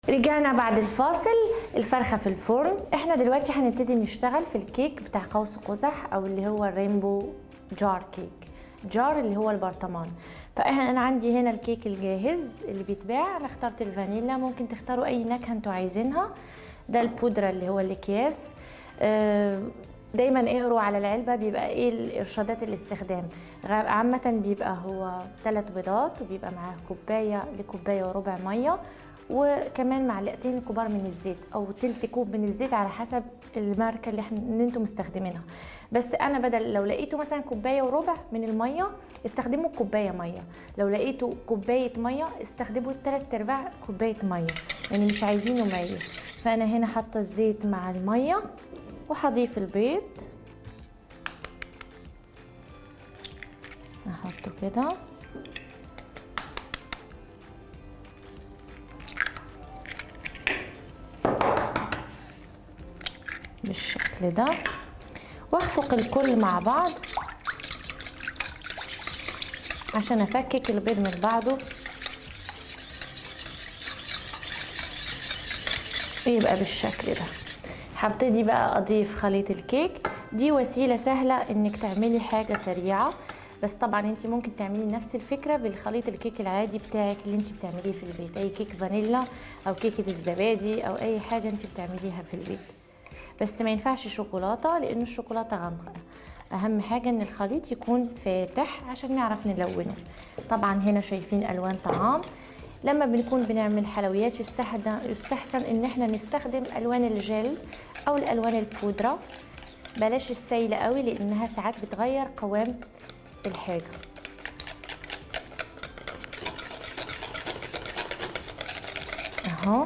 رجعنا بعد الفاصل. الفرخة في الفرن. احنا دلوقتي هنبتدي نشتغل في الكيك بتاع قوس قزح او اللي هو الرينبو جار كيك. جار اللي هو البرطمان. فانا عندي هنا الكيك الجاهز اللي بيتباع. انا اخترت الفانيلا، ممكن تختاروا اي نكهة انتوا عايزينها. ده البودرة اللي هو الاكياس. دايما اقروا على العلبة بيبقى ايه الارشادات الاستخدام. عامة بيبقى هو 3 بيضات وبيبقى معاه كوباية لكوباية وربع مية، وكمان معلقتين كبار من الزيت او تلت كوب من الزيت على حسب الماركه اللي انتم مستخدمينها. بس انا بدل لو لقيتوا مثلا كوبايه وربع من الميه استخدموا كوبايه ميه، لو لقيتوا كوبايه ميه استخدموا 3/4 كوبايه ميه، يعني مش عايزينه ميه. فانا هنا حاطه الزيت مع الميه وهضيف البيض، احطه كده بالشكل ده، واخفق الكل مع بعض عشان افكك البيض من بعضه يبقى بالشكل ده. هبتدي بقى اضيف خليط الكيك. دي وسيله سهله انك تعملي حاجه سريعه، بس طبعا انت ممكن تعملي نفس الفكره بالخليط الكيك العادي بتاعك اللي انت بتعمليه في البيت، اي كيك فانيلا او كيكه الزبادي او اي حاجه انت بتعمليها في البيت. بس ما ينفعش شوكولاته لان الشوكولاته غامقه. اهم حاجه ان الخليط يكون فاتح عشان نعرف نلونه. طبعا هنا شايفين الوان طعام. لما بنكون بنعمل حلويات يستحسن ان احنا نستخدم الوان الجل او الالوان البودره، بلاش السايله قوي لانها ساعات بتغير قوام الحاجه. اهو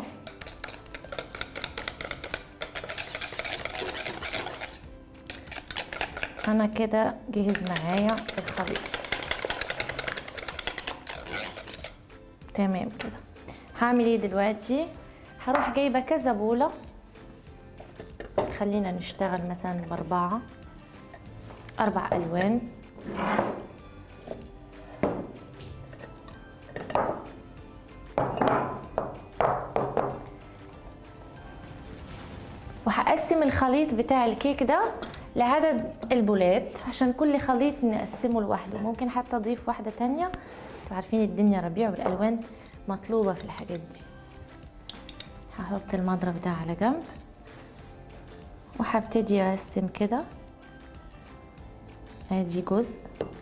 انا كده جهز معايا الخليط تمام كده. هعمل ايه دلوقتي؟ هروح جايبه كذا بوله، خلينا نشتغل مثلا ب4 الوان. وهقسم الخليط بتاع الكيك ده لعدد البولات عشان كل خليط نقسمه لوحده. ممكن حتى اضيف واحده تانية، انتوا عارفين الدنيا ربيع والالوان مطلوبه في الحاجات دي. هحط المضرب ده على جنب وهبتدي اقسم كده. ادي جزء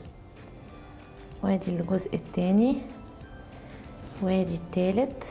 وادي الجزء التاني وادي التالت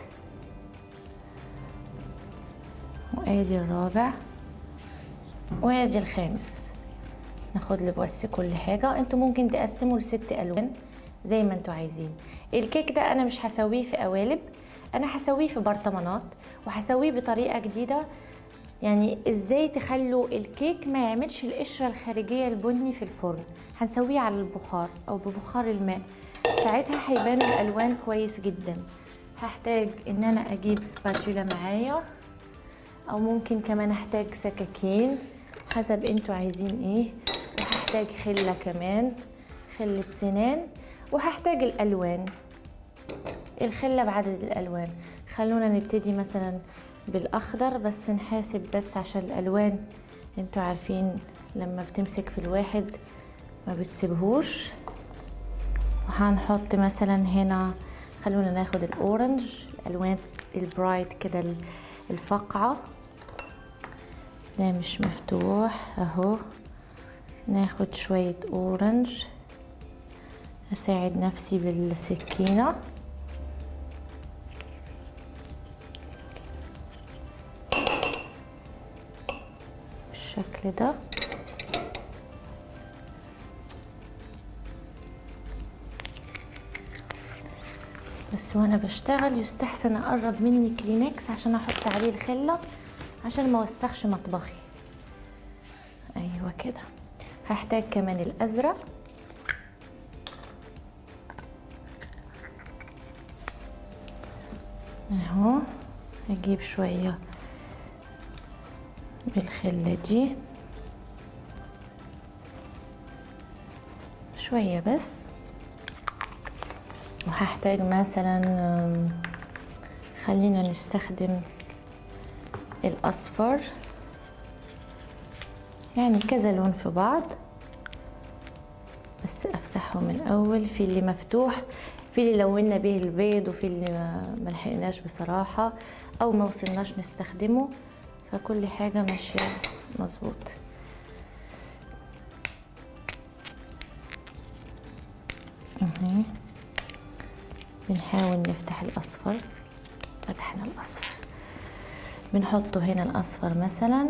وادي الرابع وادي الخامس. ناخد بس كل حاجه. انتوا ممكن تقسموا ل6 الوان زي ما انتوا عايزين. الكيك ده انا مش هسويه في قوالب، انا هسويه في برطمانات وهسويه بطريقه جديده. يعني ازاي تخلوا الكيك ما يعملش القشره الخارجيه البني في الفرن. هنسويه على البخار او ببخار الماء، ساعتها هيبان الالوان كويس جدا. هحتاج ان انا اجيب سباتولا معايا، او ممكن كمان احتاج سكاكين حسب انتوا عايزين ايه. وهحتاج خله كمان، خله سنان، وهحتاج الالوان. الخله بعدد الالوان. خلونا نبتدي مثلا بالاخضر، بس نحاسب بس عشان الالوان انتوا عارفين لما بتمسك في الواحد ما بتسيبهوش. وهنحط مثلا هنا، خلونا ناخد الاورنج، الالوان البرايت كده الفقعه ده مش مفتوح اهو. ناخد شويه اورنج، اساعد نفسي بالسكينه بالشكل ده. بس وانا بشتغل يستحسن اقرب مني كلينكس عشان احط عليه الخله عشان ما اوسخش مطبخي. ايوه كده. هحتاج كمان الازرق، اهو. هجيب شويه بالخله دي، شويه بس. وهحتاج مثلا خلينا نستخدم الاصفر، يعني كذا لون في بعض، بس افتحهم الاول. في اللي مفتوح، في اللي لونا به البيض، وفي اللي ملحقناش بصراحة او ما وصلناش نستخدمه، فكل حاجة ماشية مظبوط. بنحاول نفتح الاصفر، فتحنا الاصفر، بنحطه هنا الاصفر مثلا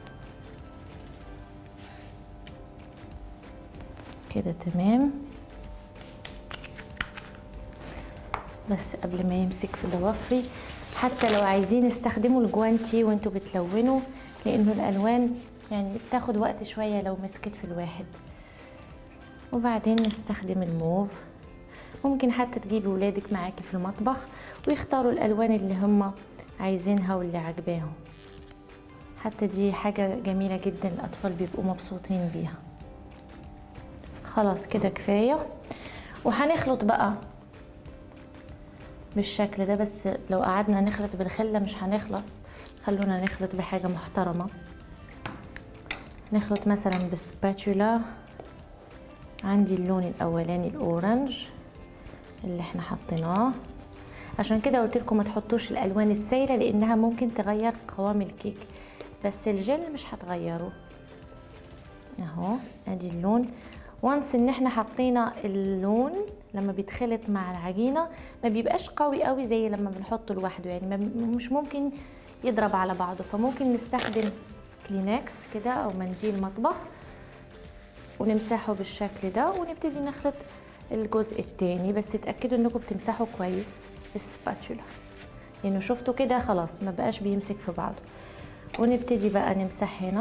كده تمام. بس قبل ما يمسك في ضوافري، حتى لو عايزين استخدموا الجوانتي وانتوا بتلونوا، لانه الالوان يعني بتاخد وقت شوية لو مسكت في الواحد. وبعدين نستخدم الموف. ممكن حتى تجيبي ولادك معاكي في المطبخ ويختاروا الالوان اللي هم عايزينها واللي عجباهم. حتى دي حاجة جميلة جدا، الاطفال بيبقوا مبسوطين بيها. خلاص كده كفاية. وهنخلط بقى بالشكل ده، بس لو قعدنا نخلط بالخلة مش هنخلص، خلونا نخلط بحاجة محترمة. نخلط مثلا بسباتولا. عندي اللون الاولاني الاورنج اللي احنا حطيناه، عشان كده قلت لكم ما تحطوش الالوان السايله لانها ممكن تغير قوام الكيك، بس الجل مش هتغيره. اهو ادي اللون. وانس ان احنا حطينا اللون، لما بيتخلط مع العجينه ما بيبقاش قوي قوي زي لما بنحطه لوحده، يعني مش ممكن يضرب على بعضه. فممكن نستخدم كلينكس كده او منديل مطبخ ونمسحه بالشكل ده، ونبتدي نخلط الجزء التاني. بس اتاكدوا انكم بتمسحوا كويس بالسباتولا، لانه شفتوا كده خلاص ما بقاش بيمسك في بعضه. ونبتدي بقى نمسح هنا.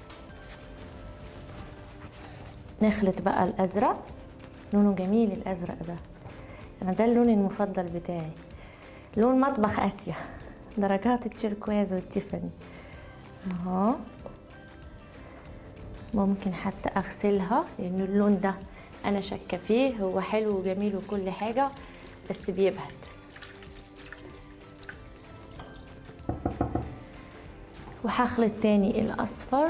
نخلط بقى الازرق، لونه جميل الازرق ده، انا ده اللون المفضل بتاعي، لون مطبخ اسيا، درجات التيركواز والتيفاني اهو. ممكن حتى اغسلها لانه اللون ده انا شاكه فيه، هو حلو وجميل وكل حاجه بس بيبهت. وهخلط تاني الاصفر.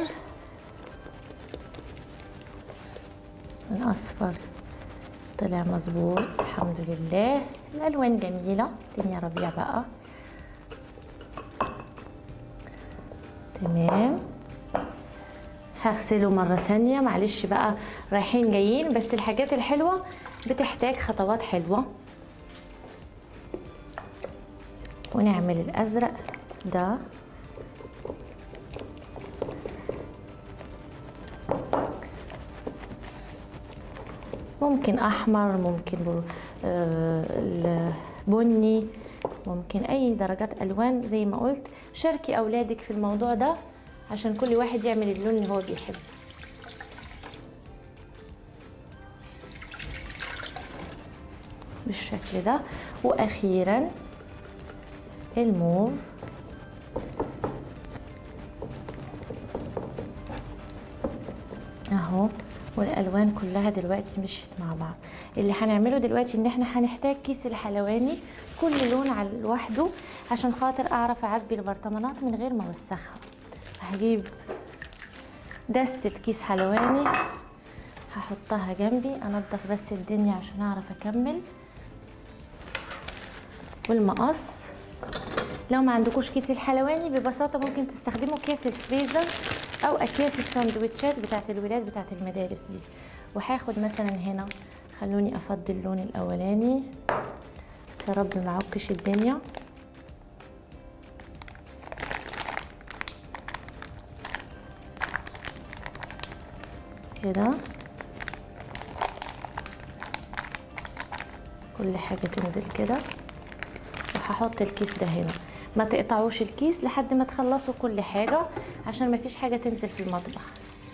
الاصفر طلع مظبوط الحمد لله. الالوان جميله، الدنيا ربيع بقى تمام. هغسله مرة تانية، معلش بقى رايحين جايين، بس الحاجات الحلوة بتحتاج خطوات حلوة. ونعمل الازرق ده ممكن احمر، ممكن بني، ممكن اي درجات الوان. زي ما قلت شاركي اولادك في الموضوع ده عشان كل واحد يعمل اللون اللي هو بيحبه. بالشكل ده. واخيرا الموف اهو. والالوان كلها دلوقتي مشيت مع بعض. اللي هنعمله دلوقتي ان احنا هنحتاج كيس الحلواني كل لون على لوحده عشان خاطر اعرف اعبي البرطمانات من غير ما اوسخها. هجيب دستة كيس حلواني هحطها جنبي، انضف بس الدنيا عشان اعرف اكمل. والمقص، لو ما عندكوش كيس الحلواني ببساطة ممكن تستخدموا اكياس الفريزر او اكياس الساندوتشات بتاعت الولاد بتاعت المدارس دي. وهاخد مثلا هنا، خلوني افضي اللون الاولاني بس يا رب ما اعكش الدنيا. كده كل حاجة تنزل كده. وهحط الكيس ده هنا، ما تقطعوش الكيس لحد ما تخلصوا كل حاجة عشان ما فيش حاجة تنزل في المطبخ.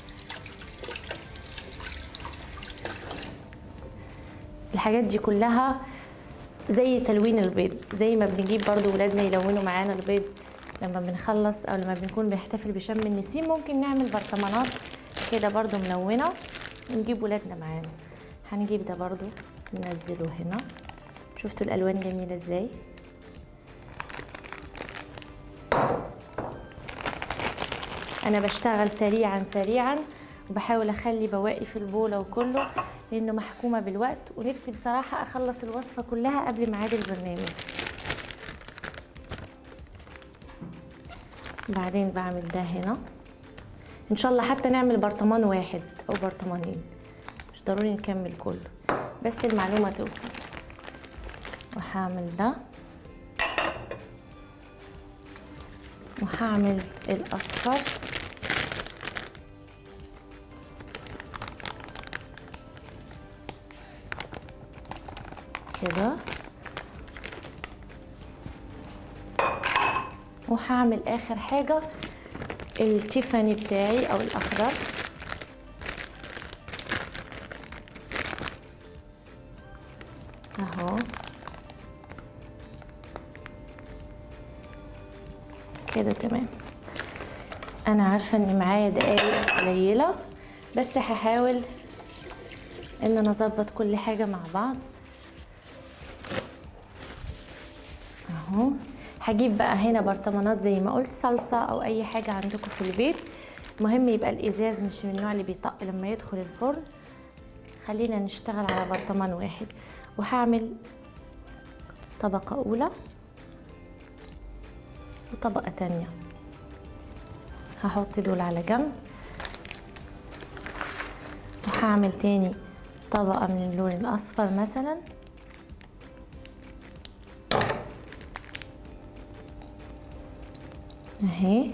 الحاجات دي كلها زي تلوين البيض، زي ما بنجيب برضو ولادنا يلونوا معانا البيض لما بنخلص او لما بنكون بنحتفل بشم النسيم. ممكن نعمل برطمانات كده برضو ملونة ونجيب ولادنا معانا. هنجيب ده برضو ننزله هنا. شفتوا الالوان جميلة ازاي؟ انا بشتغل سريعا سريعا، وبحاول اخلي بواقي في البوله وكله، لانه محكومه بالوقت، ونفسي بصراحه اخلص الوصفه كلها قبل ميعاد البرنامج. بعدين بعمل ده هنا، ان شاء الله حتى نعمل برطمان واحد او برطمانين، مش ضروري نكمل كله، بس المعلومه توصل. وهعمل ده، وهعمل الاصفر كده، وهعمل اخر حاجه التيفاني بتاعي او الاخضر. اهو كده تمام. انا عارفه ان معايا دقايق قليله، بس هحاول ان انا اظبط كل حاجه مع بعض. اهو هجيب بقى هنا برطمانات زي ما قلت، صلصه او اي حاجه عندكم في البيت، المهم يبقى الازاز مش من النوع اللي بيطق لما يدخل الفرن. خلينا نشتغل على برطمان واحد، وهعمل طبقه اولى وطبقه تانية، هحط دول على جنب، وهعمل تاني طبقه من اللون الاصفر مثلا، اهي،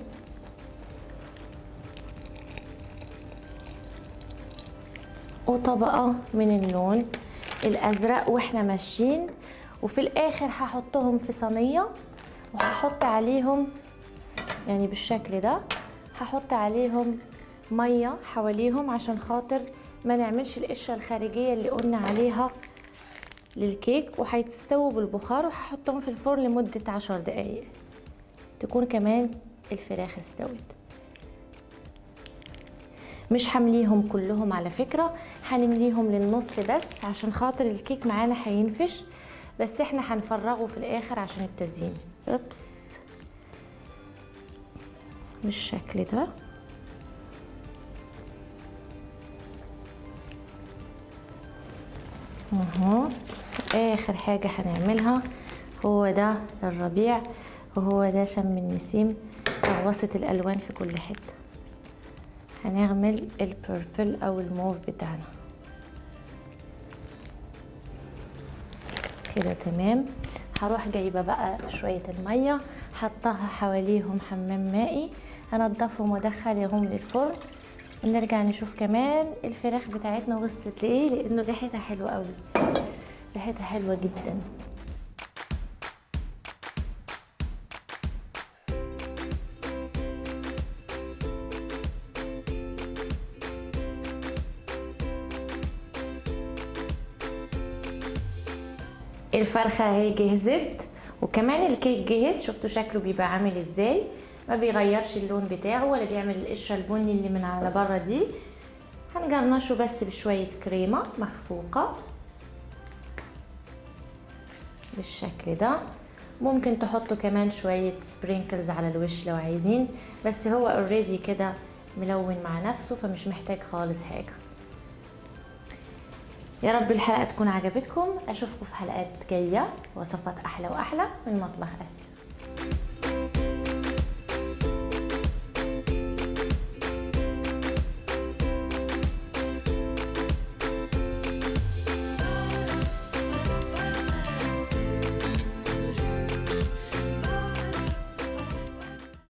وطبقة من اللون الازرق، واحنا ماشيين. وفي الاخر هحطهم في صينية، وهحط عليهم يعني بالشكل ده، هحط عليهم مية حواليهم عشان خاطر ما نعملش القشرة الخارجية اللي قلنا عليها للكيك، وهيتستووا بالبخار، وهحطهم في الفرن لمدة 10 دقايق تكون كمان الفراخ استوت. مش همليهم كلهم على فكرة، هنمليهم للنص بس عشان خاطر الكيك معانا هينفش، بس احنا هنفرغه في الاخر عشان التزيين. اوبس، بالشكل ده. اهو اخر حاجة هنعملها هو ده الربيع، وهو ده شم النسيم، غوصة الالوان في كل حتة. هنعمل البيربل او الموف بتاعنا كده تمام. هروح جايبه بقى شويه الميه، حطها حواليهم حمام مائي، هنضفهم وادخلهم للفرن، ونرجع نشوف كمان الفراخ بتاعتنا وصلت لايه، لانه ريحتها حلوه قوي، ريحتها حلوه جدا. الفرخه اهي جهزت، وكمان الكيك جهز. شفتوا شكله بيبقى عامل ازاي، ما بيغيرش اللون بتاعه ولا بيعمل القشره البني اللي من على بره دي. هنجرنشه بس بشويه كريمه مخفوقه بالشكل ده. ممكن تحطوا كمان شويه سبرينكلز على الوش لو عايزين، بس هو اوريدي كده ملون مع نفسه، فمش محتاج خالص حاجه. يا رب الحلقة تكون عجبتكم، اشوفكم في حلقات جاية وصفات احلى واحلى من مطبخ اسيا.